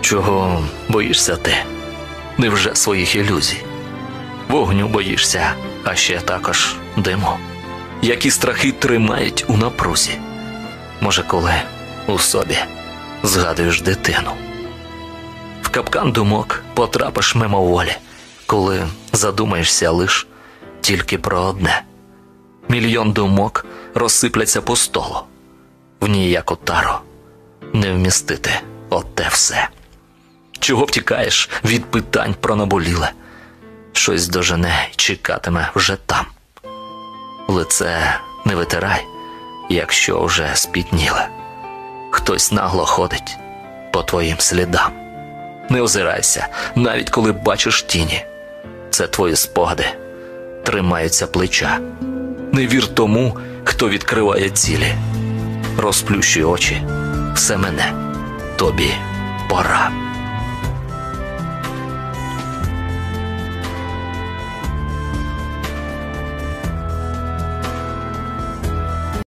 Чого боїшся ти? Невже своїх ілюзій? Вогню боїшся, а ще також диму. Які страхи тримають у напрузі? Може, коли у собі згадуєш дитину? В капкан думок потрапиш мимоволі, коли задумаєшся лиш тільки про одне. Мільйон думок розсипляться по столу. В ній, як отаро, не вмістити оте все. Чого втікаєш від питань про наболіле? Щось дожене й чекатиме вже там. Лице не витирай, якщо вже спітніле. Хтось нагло ходить по твоїм слідам. Не озирайся, навіть коли бачиш тіні. Це твої спогади тримаються плеча. Не вір тому, хто відкриває цілі. Розплющуй очі, все мене, тобі пора.